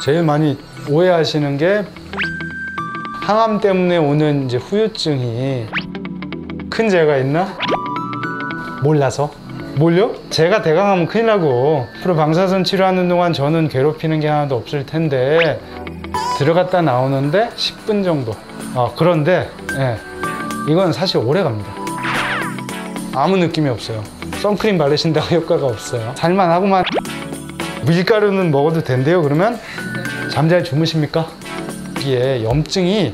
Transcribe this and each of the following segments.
제일 많이 오해하시는 게 항암 때문에 오는 이제 후유증이 큰 재가 있나? 몰라서? 뭘요? 제가 대강하면 큰일 나고 앞으로 방사선 치료하는 동안 저는 괴롭히는 게 하나도 없을 텐데 들어갔다 나오는데 10분 정도. 그런데 예, 이건 사실 오래 갑니다. 아무 느낌이 없어요. 선크림 바르신다고 효과가 없어요. 살만하고만. 밀가루는 먹어도 된대요. 그러면 잠 잘 주무십니까? 이게 염증이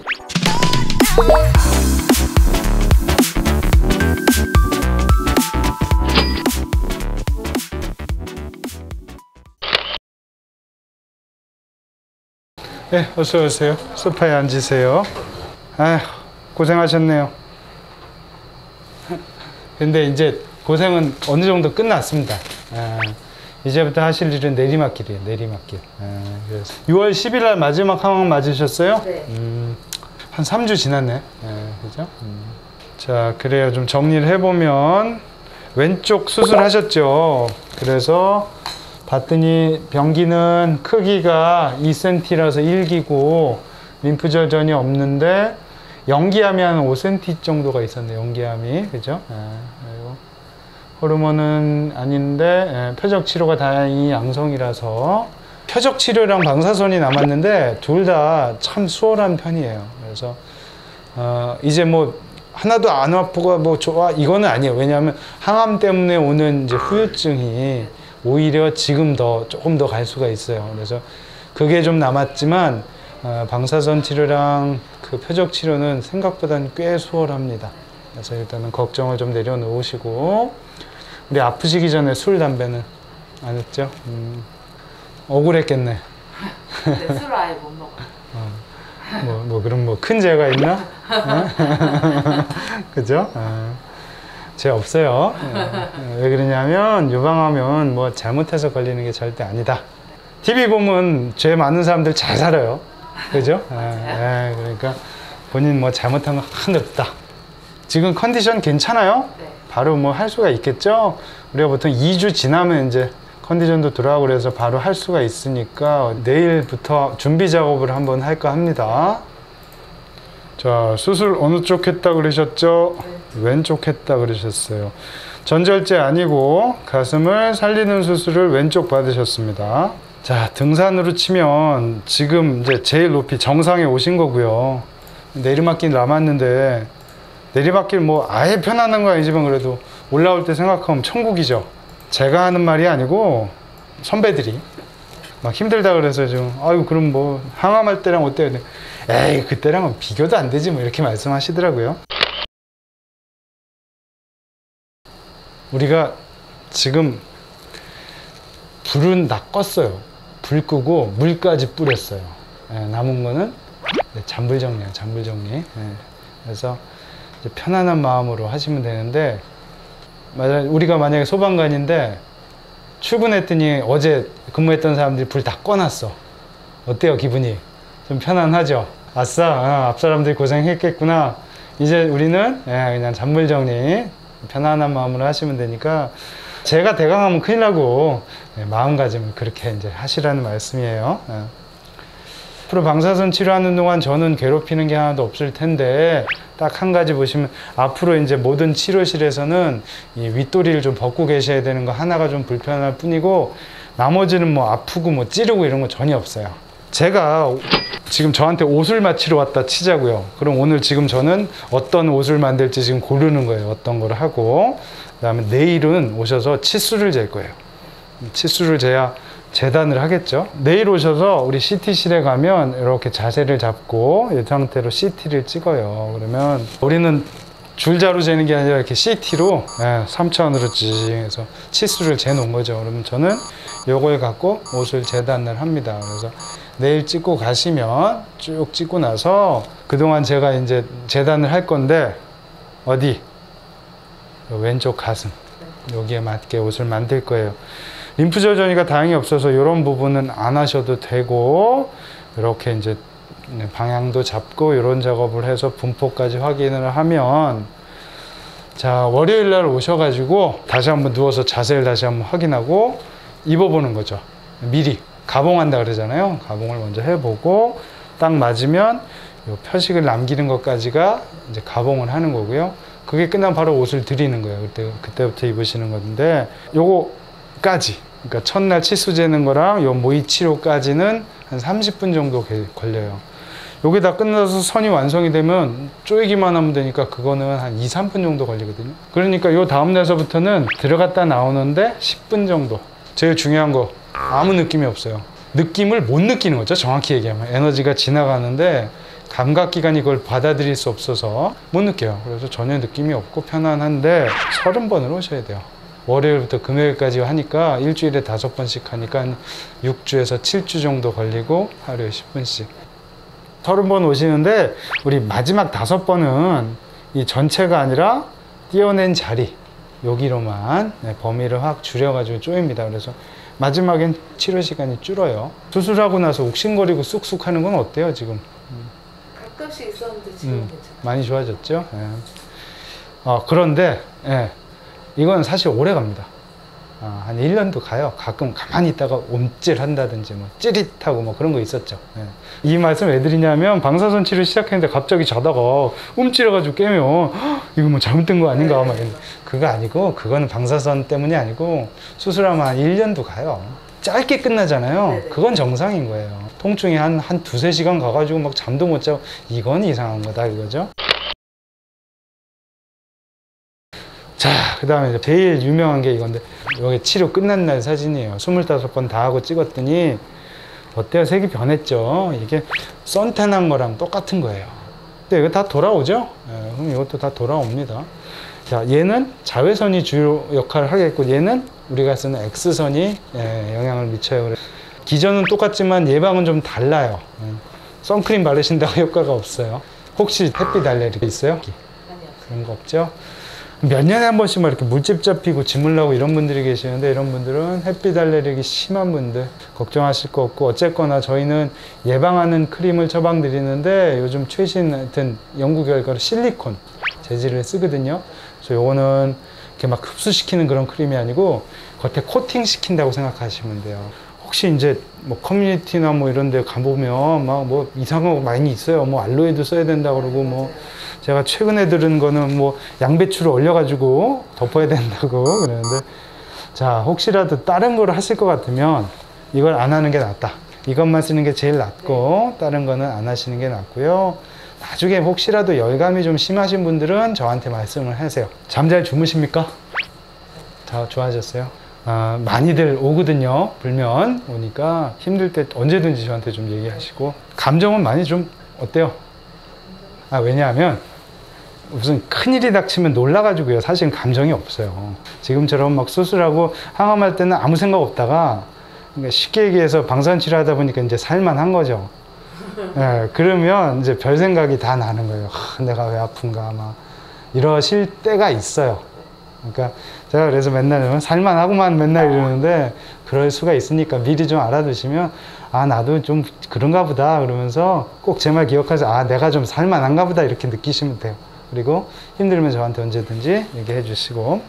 네, 어서 오세요. 소파에 앉으세요. 아휴, 고생하셨네요. 근데 이제 고생은 어느 정도 끝났습니다. 이제부터 하실 일은 내리막길이에요. 내리막길. 그래서 6월 10일 날 마지막 항암 맞으셨어요? 네. 한 3주 지났네. 그죠? 자, 그래요. 좀 정리를 해보면 왼쪽 수술하셨죠. 그래서 봤더니 병기는 크기가 2cm라서 1기고 림프절 전혀 없는데 연기암이 한 5cm 정도가 있었네요. 연기암이. 그죠? 그리고 호르몬은 아닌데 표적 치료가 다행히 양성이라서 표적 치료랑 방사선이 남았는데 둘 다 참 수월한 편이에요. 그래서 이제 뭐 하나도 안 아프고 뭐 좋아 이거는 아니에요. 왜냐하면 항암 때문에 오는 이제 후유증이 오히려 지금 조금 더 갈 수가 있어요. 그래서 그게 좀 남았지만 방사선 치료랑 그 표적 치료는 생각보다는 꽤 수월합니다. 그래서 일단은 걱정을 좀 내려놓으시고 우리 아프시기 전에 술, 담배는 안 했죠? 억울했겠네. 네, 술을 아예 못 먹어요. 그럼 뭐 큰 죄가 있나? 그죠? 죄 없어요. 왜 그러냐면 유방암은 뭐 잘못해서 걸리는 게 절대 아니다. TV 보면 죄 많은 사람들 잘 살아요. 그죠? 그러니까 본인 뭐 잘못한 거 하나도 없다. 지금 컨디션 괜찮아요? 네. 바로 뭐 할 수가 있겠죠? 우리가 보통 2주 지나면 이제 컨디션도 돌아오고 그래서 바로 할 수가 있으니까 내일부터 준비 작업을 한번 할까 합니다. 자, 수술 어느 쪽 했다 그러셨죠? 네. 왼쪽 했다 그러셨어요. 전절제 아니고 가슴을 살리는 수술을 왼쪽 받으셨습니다. 자, 등산으로 치면 지금 이제 제일 높이 정상에 오신 거고요. 내리막길 남았는데 내리막길 뭐 아예 편안한 거 아니지만 그래도 올라올 때 생각하면 천국이죠. 제가 하는 말이 아니고 선배들이 막 힘들다 그래서 좀 아이고 그럼 뭐 항암할 때랑 어때요? 에이 그때랑은 비교도 안 되지 뭐 이렇게 말씀하시더라고요. 우리가 지금 불은 다 껐어요. 불 끄고 물까지 뿌렸어요. 남은 거는 잔불 정리예요. 잔불 정리. 그래서 이제 편안한 마음으로 하시면 되는데 우리가 만약에 소방관인데 출근했더니 어제 근무했던 사람들이 불 다 꺼놨어. 어때요 기분이? 좀 편안하죠? 아싸, 앞 사람들이 고생했겠구나. 이제 우리는 그냥 잔불 정리 편안한 마음으로 하시면 되니까 제가 대강하면 큰일 나고 마음가짐을 그렇게 이제 하시라는 말씀이에요. 앞으로 방사선 치료하는 동안 저는 괴롭히는 게 하나도 없을 텐데 딱 한 가지 보시면 앞으로 이제 모든 치료실에서는 이 윗도리를 좀 벗고 계셔야 되는 거 하나가 좀 불편할 뿐이고 나머지는 뭐 아프고 뭐 찌르고 이런 거 전혀 없어요. 제가 지금 저한테 옷을 맞추러 왔다 치자고요. 그럼 오늘 지금 저는 어떤 옷을 만들지 지금 고르는 거예요. 어떤 걸 하고 그다음에 내일은 오셔서 치수를 잴 거예요. 치수를 재야 재단을 하겠죠. 내일 오셔서 우리 CT실에 가면 이렇게 자세를 잡고 이 상태로 CT를 찍어요. 그러면 우리는 줄자로 재는 게 아니라 이렇게 CT로 3차원으로 해서 치수를 재놓은 거죠. 그러면 저는 요걸 갖고 옷을 재단을 합니다. 그래서 내일 찍고 가시면 쭉 찍고 나서 그동안 제가 이제 재단을 할 건데 어디? 왼쪽 가슴 여기에 맞게 옷을 만들 거예요. 림프절 전이가 다행히 없어서 이런 부분은 안 하셔도 되고 이렇게 이제 방향도 잡고 이런 작업을 해서 분포까지 확인을 하면 자 월요일 날 오셔가지고 다시 한번 누워서 자세를 다시 한번 확인하고 입어보는 거죠. 미리 가봉한다 그러잖아요. 가봉을 먼저 해보고 딱 맞으면 요 표식을 남기는 것까지가 이제 가봉을 하는 거고요. 그게 끝나면 바로 옷을 드리는 거예요. 그때부터 입으시는 건데 요거까지, 그러니까 첫날 치수 재는 거랑 요 모의 치료까지는 한 30분 정도 걸려요. 요게 다 끝나서 선이 완성이 되면 쪼이기만 하면 되니까 그거는 한 2, 3분 정도 걸리거든요. 그러니까 요 다음 날서부터는 들어갔다 나오는데 10분 정도. 제일 중요한 거, 아무 느낌이 없어요. 느낌을 못 느끼는 거죠. 정확히 얘기하면 에너지가 지나가는데 감각기관이 그걸 받아들일 수 없어서 못 느껴요. 그래서 전혀 느낌이 없고 편안한데 30번을 오셔야 돼요. 월요일부터 금요일까지 하니까 일주일에 5번씩 하니까 한 6주에서 7주 정도 걸리고 하루에 10분씩 30번 오시는데, 우리 마지막 5번은 이 전체가 아니라 띄어낸 자리 여기로만 범위를 확 줄여가지고 쪼입니다. 그래서 마지막엔 치료 시간이 줄어요. 수술하고 나서 욱신거리고 쑥쑥 하는 건 어때요 지금? 가끔씩 있었는데 지금 괜찮아요. 많이 좋아졌죠? 그런데 이건 사실 오래 갑니다. 한 1년도 가요. 가끔 가만히 있다가 움찔 한다든지 뭐 찌릿하고 뭐 그런 거 있었죠. 이 말씀 왜 드리냐면 방사선 치료 시작했는데 갑자기 자다가 움찔해가지고 깨면 이거 뭐 잘못된 거 아닌가 막 그거 아니고, 그거는 방사선 때문이 아니고 수술하면 한 1년도 가요. 짧게 끝나잖아요. 네네. 그건 정상인 거예요. 통증이 한 2-3시간 가가지고 막 잠도 못 자고 이건 이상한 거다 이거죠. 자, 그 다음에 이제 제일 유명한 게 이건데, 여기 치료 끝난 날 사진이에요. 25번 다 하고 찍었더니 어때요? 색이 변했죠? 이게 선탠한 거랑 똑같은 거예요. 근데 이거 다 돌아오죠? 그럼 이것도 다 돌아옵니다. 자, 얘는 자외선이 주요 역할을 하겠고, 얘는 우리가 쓰는 X선이 영향을 미쳐요. 기전은 똑같지만 예방은 좀 달라요. 선크림 바르신다고 효과가 없어요. 혹시 햇빛 알레르기 있어요? 아니요. 그런 거 없죠? 몇 년에 한 번씩 막 이렇게 물집 잡히고 진물 나고 이런 분들이 계시는데, 이런 분들은 햇빛 알레르기 심한 분들 걱정하실 거 없고, 어쨌거나 저희는 예방하는 크림을 처방 드리는데 요즘 최신 하여튼 연구 결과로 실리콘 재질을 쓰거든요. 그래서 요거는 이렇게 막 흡수시키는 그런 크림이 아니고 겉에 코팅 시킨다고 생각하시면 돼요. 혹시 이제 뭐 커뮤니티나 뭐 이런 데 가보면 막 뭐 이상한 거 많이 있어요. 뭐 알로에도 써야 된다 그러고, 뭐 제가 최근에 들은 거는 뭐 양배추를 얼려가지고 덮어야 된다고 그러는데, 자, 혹시라도 다른 걸 하실 것 같으면 이걸 안 하는 게 낫다. 이것만 쓰는 게 제일 낫고 다른 거는 안 하시는 게 낫고요. 나중에 혹시라도 열감이 좀 심하신 분들은 저한테 말씀을 하세요. 잠 잘 주무십니까? 다 좋아졌어요? 많이들 오거든요. 불면 오니까 힘들 때 언제든지 저한테 좀 얘기하시고, 감정은 많이 좀 어때요? 왜냐하면 무슨 큰일이 닥치면 놀라가지고요. 사실은 감정이 없어요. 지금처럼 막 수술하고 항암할 때는 아무 생각 없다가, 그러니까 쉽게 얘기해서 방사선 치료하다 보니까 이제 살만한 거죠. 그러면 이제 별 생각이 다 나는 거예요. 내가 왜 아픈가 막 이러실 때가 있어요. 그러니까 제가 그래서 맨날 살만하고만 맨날 이러는데, 그럴 수가 있으니까 미리 좀 알아두시면 나도 좀 그런가 보다 그러면서 꼭 제 말 기억하세요. 내가 좀 살만한가 보다 이렇게 느끼시면 돼요. 그리고 힘들면 저한테 언제든지 얘기해 주시고.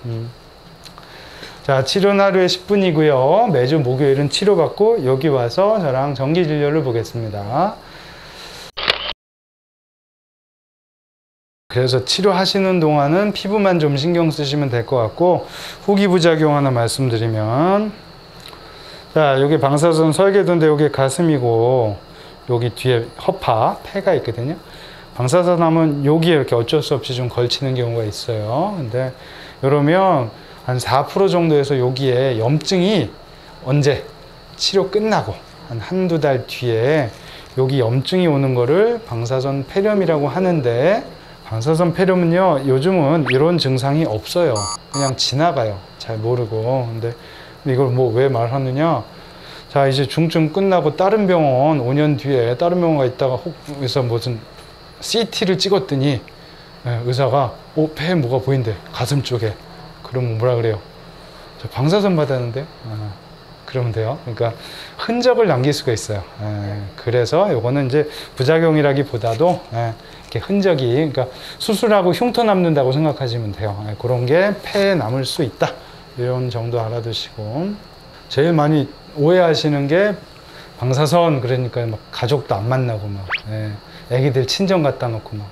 자, 치료는 하루에 10분이고요. 매주 목요일은 치료받고 여기 와서 저랑 정기 진료를 보겠습니다. 그래서 치료하시는 동안은 피부만 좀 신경 쓰시면 될 것 같고, 후기 부작용 하나 말씀드리면, 자, 여기 방사선 설계도인데 여기 가슴이고 여기 뒤에 허파, 폐가 있거든요. 방사선 하면 여기에 이렇게 어쩔 수 없이 좀 걸치는 경우가 있어요. 근데 이러면 한 4% 정도에서 여기에 염증이 언제 치료 끝나고 한두 달 뒤에 여기 염증이 오는 거를 방사선 폐렴이라고 하는데, 방사선 폐렴은요, 요즘은 이런 증상이 없어요. 그냥 지나가요. 잘 모르고. 근데 이걸 뭐 왜 말하느냐? 자, 이제 중증 끝나고 다른 병원 5년 뒤에 다른 병원 가 있다가 혹에서 무슨 CT를 찍었더니 의사가 폐에 뭐가 보인대, 가슴 쪽에. 그러면 뭐라 그래요? 저 방사선 받았는데요? 그러면 돼요. 그러니까 흔적을 남길 수가 있어요. 그래서 요거는 이제 부작용이라기보다도 이렇게 흔적이, 그러니까 수술하고 흉터 남는다고 생각하시면 돼요. 그런 게 폐에 남을 수 있다. 이런 정도 알아두시고, 제일 많이 오해하시는 게 방사선 그러니까 막 가족도 안 만나고 막 예. 애기들 친정 갖다 놓고 막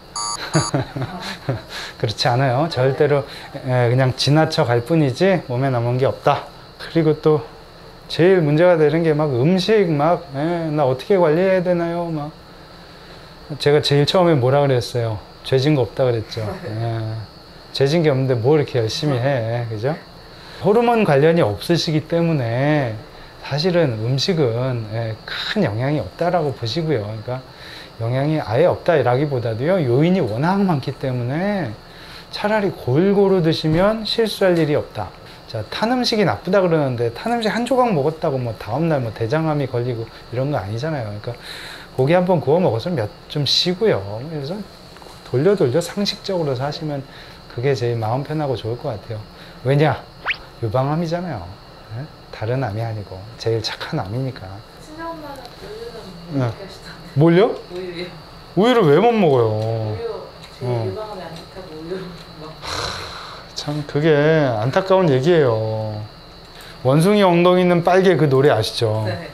그렇지 않아요. 절대로 예, 그냥 지나쳐 갈 뿐이지 몸에 남은 게 없다. 그리고 또 제일 문제가 되는 게 막 음식 막 예, 나 어떻게 관리해야 되나요? 막 제가 제일 처음에 뭐라 그랬어요? 죄진 거 없다 그랬죠. 예. 죄진 게 없는데 뭐 이렇게 열심히 해, 그죠? 호르몬 관련이 없으시기 때문에 사실은 음식은 예, 큰 영향이 없다라고 보시고요. 그러니까 영향이 아예 없다라기보다도요, 요인이 워낙 많기 때문에 차라리 골고루 드시면 실수할 일이 없다. 자, 탄 음식이 나쁘다 그러는데 탄 음식 한 조각 먹었다고 뭐 다음날 뭐 대장암이 걸리고 이런 거 아니잖아요. 그러니까 고기 한번 구워 먹어서 좀 쉬고요. 그래서 돌려 상식적으로 사시면 그게 제일 마음 편하고 좋을 것 같아요. 왜냐? 유방암이잖아요. 네? 다른 암이 아니고 제일 착한 암이니까. 친정엄마는 우유는 네. 이렇게 하시던데. 뭘요? 우유요. 우유를 왜 못 먹어요? 우유 제 유방암이 안 좋다고 우유 막. 참 그게 안타까운 얘기예요. 원숭이 엉덩이는 빨개 그 노래 아시죠? 네.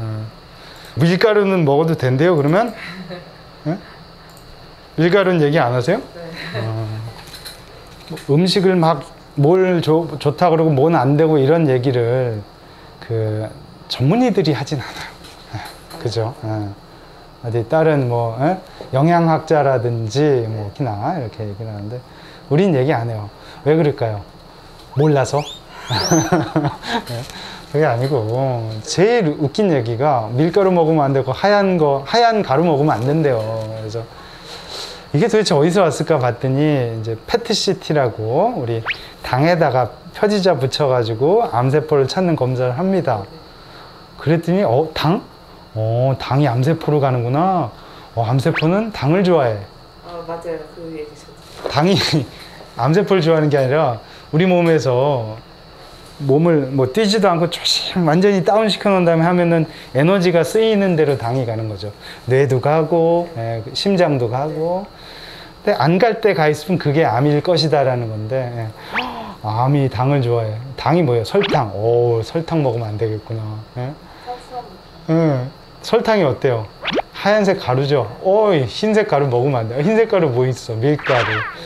밀가루는 먹어도 된대요 그러면? 네? 밀가루는 얘기 안 하세요? 네. 음식을 막 뭘 좋다 그러고 뭐는 안 되고 이런 얘기를 그 전문의들이 하진 않아요. 그죠? 어디 다른 뭐 영양학자라든지 뭐 기나 이렇게 얘기를 하는데 우린 얘기 안 해요. 왜 그럴까요? 몰라서. 네, 그게 아니고 제일 웃긴 얘기가 밀가루 먹으면 안 되고 하얀 가루 먹으면 안 된대요. 그래서 이게 도대체 어디서 왔을까 봤더니 이제 패트시티라고 우리 당에다가 표지자 붙여가지고 암세포를 찾는 검사를 합니다. 그랬더니 당? 당이 암세포로 가는구나. 암세포는 당을 좋아해. 맞아요. 그 얘기죠. 당이 암세포를 좋아하는 게 아니라 우리 몸에서 몸을 뭐 뛰지도 않고 조심 완전히 다운 시켜 놓은 다음에 하면은 에너지가 쓰이는 대로 당이 가는 거죠. 뇌도 가고 심장도 가고. 근데 안 갈 때 가 있으면 그게 암일 것이다라는 건데 암이 당을 좋아해. 당이 뭐예요? 설탕. 설탕 먹으면 안 되겠구나. 설탕이 어때요? 하얀색 가루죠. 흰색 가루 먹으면 안 돼. 흰색 가루 뭐 있어? 밀가루.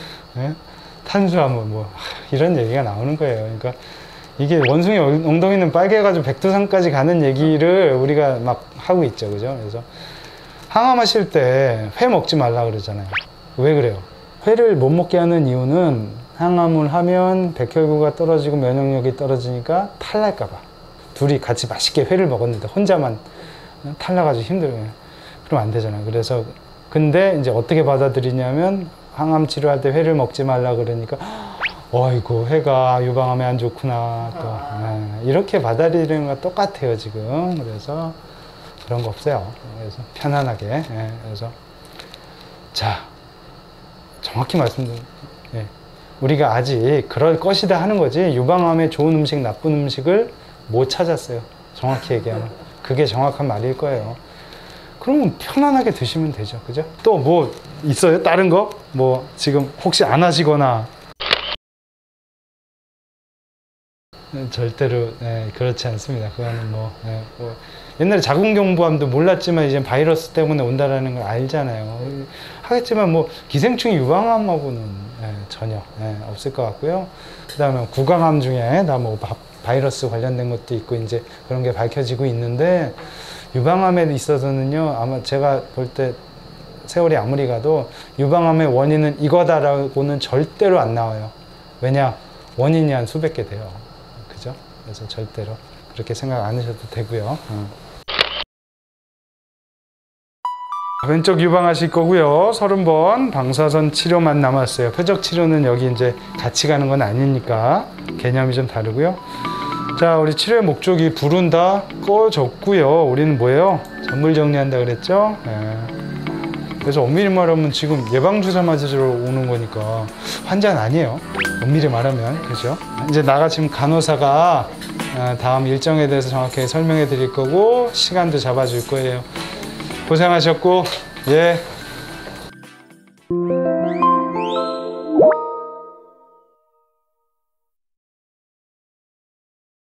탄수화물 뭐 이런 얘기가 나오는 거예요. 그러니까 이게 원숭이 엉덩이는 빨개가지고 백두산까지 가는 얘기를 우리가 막 하고 있죠. 그죠? 그래서 항암하실 때 회 먹지 말라 그러잖아요. 왜 그래요? 회를 못 먹게 하는 이유는 항암을 하면 백혈구가 떨어지고 면역력이 떨어지니까 탈날까봐. 둘이 같이 맛있게 회를 먹었는데 혼자만 탈나가지고 힘들어요. 그러면 안 되잖아요. 그래서 근데 이제 어떻게 받아들이냐면 항암 치료할 때 회를 먹지 말라 그러니까 어이구 회가 유방암에 안 좋구나 또 이렇게 받아들이는 거 똑같아요 지금. 그래서 그런 거 없어요. 그래서 편안하게 그래서 자 정확히 말씀드리면 우리가 아직 그럴 것이다 하는 거지 유방암에 좋은 음식 나쁜 음식을 못 찾았어요. 정확히 얘기하면 그게 정확한 말일 거예요. 그러면 편안하게 드시면 되죠. 그죠? 또 뭐 있어요? 다른 거? 뭐 지금 혹시 안 하시거나 절대로 그렇지 않습니다. 그거는 뭐 옛날에 자궁경부암도 몰랐지만 이제 바이러스 때문에 온다라는 걸 알잖아요. 하겠지만 뭐 기생충이 유방암하고는 전혀 없을 것 같고요. 그 다음에 구강암 중에 나 뭐 바이러스 관련된 것도 있고 이제 그런 게 밝혀지고 있는데 유방암에 있어서는요 아마 제가 볼 때 세월이 아무리 가도 유방암의 원인은 이거다라고는 절대로 안 나와요. 왜냐? 원인이 한 수백 개 돼요. 그죠? 그래서 절대로 그렇게 생각 안 하셔도 되고요. 왼쪽 유방하실 거고요. 30번 방사선 치료만 남았어요. 표적 치료는 여기 이제 같이 가는 건 아니니까 개념이 좀 다르고요. 자, 우리 치료의 목적이 불은 다 꺼졌고요. 우리는 뭐예요? 전물 정리한다 그랬죠? 그래서 엄밀히 말하면 지금 예방주사 맞으러 오는 거니까 환자는 아니에요. 엄밀히 말하면. 그죠? 이제 나가 지금 간호사가 다음 일정에 대해서 정확하게 설명해 드릴 거고 시간도 잡아줄 거예요. 고생하셨고, 예.